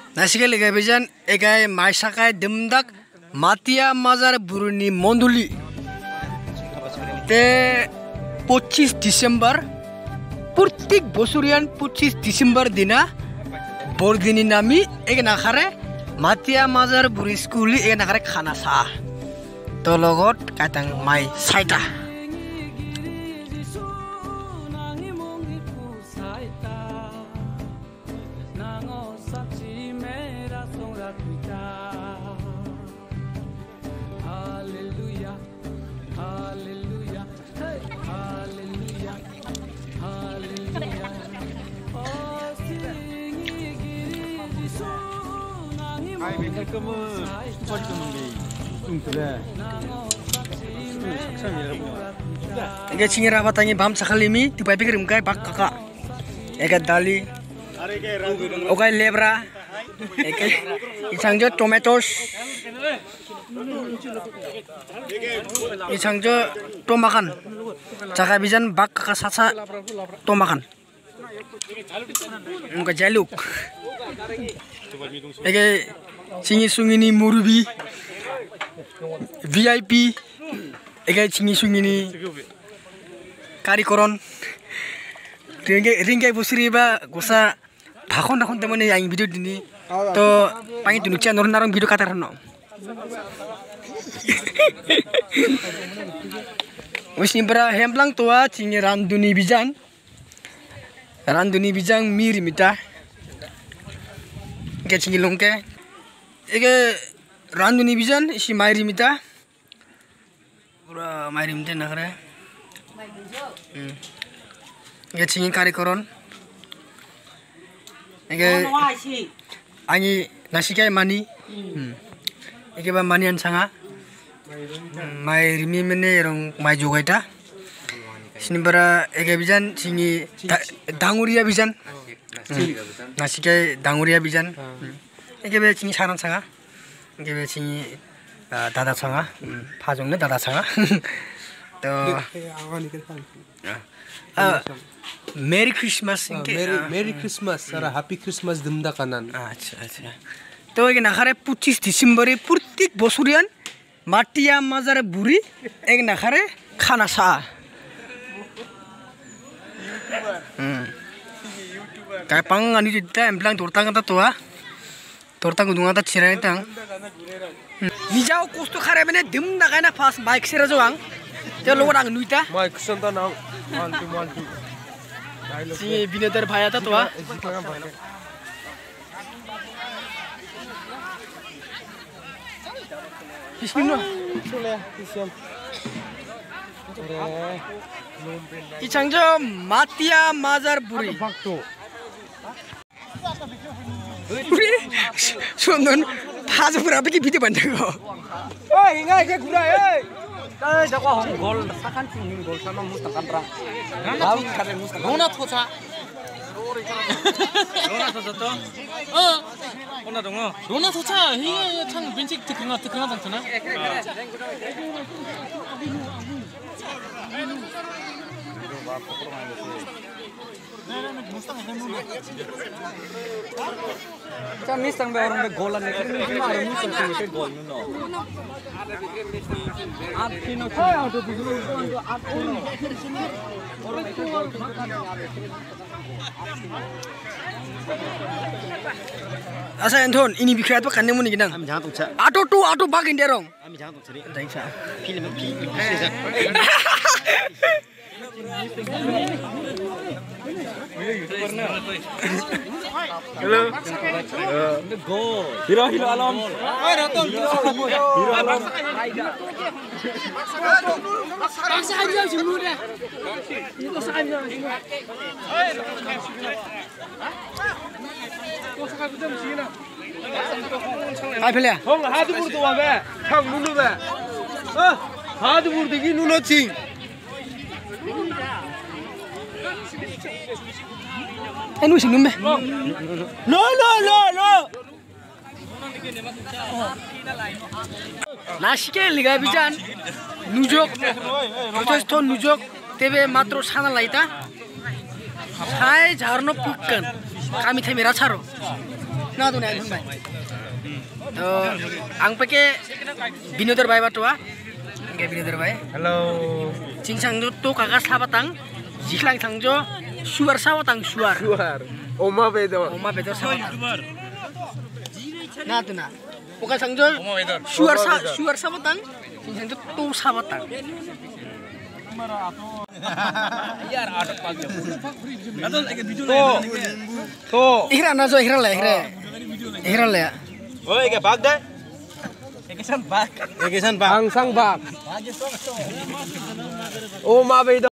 Nasikal liga bijan egai maisakai demdak matia mazar buruni monduli te 25 Desember প্রত্যেক বছরিয়ান 25 ডিসেম্বর দিনা বড়দিনী নামি এক নাখারে মাতিয়া মাজার বুড়ি স্কুলি এক নাখারে খানা চা তো লগত কাইতাং মাই সাইটা Ega cingir abatangi bam sakalimi tipai pikir mkai bak kakak ega dali okai lebra ega isangjo tomatoes isangjo tomakan jaga bijan bak kakak sasa tomakan muka jaluk ega cingi sungini murubi VIP ega cingi sungini karikoron ringkai busri ba gosa bakon bakon temane yang video dini to pangi tunucia norun narong video katarno wis nimbra hemplang tua cingi randuni bijang miri mita ega cingi longke ega randuni bijan isi mairi mita pura mairi mita nakare ega cingi karikoron ega ani nasikai mani ega ba manian sanga mairi mi mene rong mai jogaita sinimbara ega bijan cingi danguria bijan nasikai danguria bijan ega be cingi saran sanga ege be cingi dada sanga 파종네 dada sanga to Merry Christmas Merry Christmas sara Happy Christmas dimda kanan আচ্ছা আচ্ছা তো ege nakhare 25 ডিসেম্বরে প্রত্যেক বছরিয়ান মাটিয়া মাজারে বুড়ি ege nakhare খানা চা kai pang ani dita emplang tortang kata toa tortang udunga ta chirai tang nijau kosto khare bene dim na kaina pas bike sera joang te lorang nuita mai kusanta na mantu si bineder bhaya ta toa bismillah 이창저 마티아 마잘 부리 우리 손은 파즈 브라비기 비디 반대고 oi ingai ke gura oi Kai jakwa hong gol sakan cingin gol sama mustakan pra. Laut kare mustakan. Rona thocha. Rona thocha to. Rona dong. Rona thocha. Hi chan benchik tikringa tantana. Cam mistang be orang be golan ne kini mari mistang ke gol nuno. Aap kino kaya auto bigulu to aap kino. Asa Anton ini bikin apa kan muni ginang. Kami jangan tuh cak. Auto bag inderong. Kami jangan tuh cari. Dai sa. Film. hello Go. hilo alam oi raton hilo alam Paksa aja dulu deh. Paksa aja. Hai pelya. hong hadu bur to be thang nunu be hadu bur digi nuno ching Enu sing numbe. no Nashike liga bijan nujok protesto nujok tebe matro sana laita hai jarno pukkan kami thai mera charo Nah tuh nih Bang. Ang pakai Binodar Bhai batua. Kayak Binodar Bhai. Halo. Cincang tuh kakak sabatang. Jiklang tangjo suar sabatang suar. Suar. Oma bedor. Oma bedor sabatang. Nah tuh nah. Bukan sangjol. Suar sabatang. Cincang tuh sabatang. Ihra nazo ihra le. Oh, ini bag deh. Ekesan bag. Angsang bag. Oma bedor.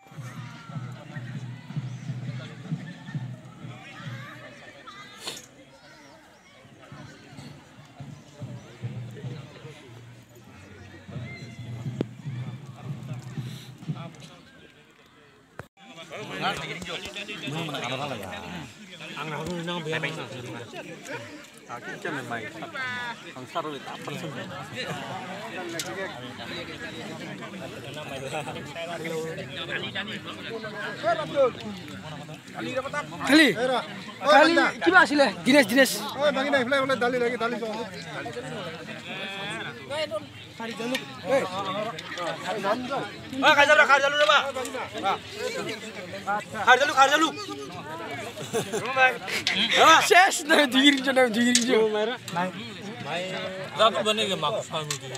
Kali gimana sih le? Jenis. Oh, bagi naik boleh dali lagi dali so. Oh, khar jalu Pak. Khar jalu. Ses na digiring jo. Dapat bane ke maku samu di.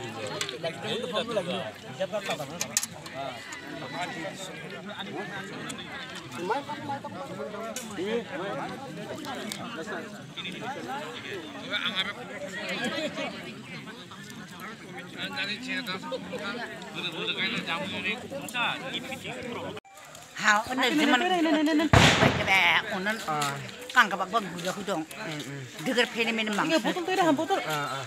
Hào ấn này thì mình vậy cái bè ổn nên càng các bạn bận bùi ra khung đưa cái phê này mình mang botol tới đây hàm botol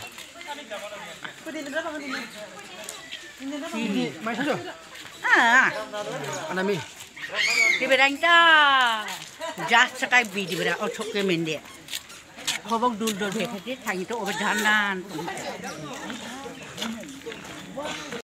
Mai saja. Anami. cái bè đánh ta just cái bì bè ở chỗ cái mình đấy họ bốc đun đun để thấy thành chỗ ở bên đan